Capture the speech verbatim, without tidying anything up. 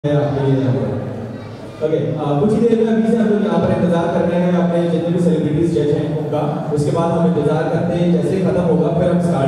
Okay कुछ ही देर में अभी से हम लोग यहाँ पर इंतजार कर रहे हैं अपने जितने भी सेलिब्रिटीज जज हैं उनका। उसके बाद हम इंतजार करते हैं, जैसे ही खत्म होगा फिर हम